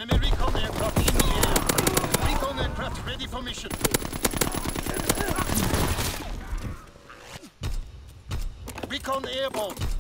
Enemy recon aircraft in the air. Recon aircraft ready for mission. Recon airborne.